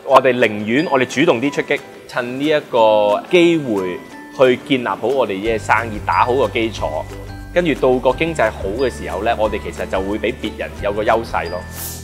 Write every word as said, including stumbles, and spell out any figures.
我哋寧願我哋主動啲出擊，趁呢一個機會去建立好我哋嘅生意，打好個基礎，跟住到個經濟好嘅時候呢，我哋其實就會比別人有個優勢咯。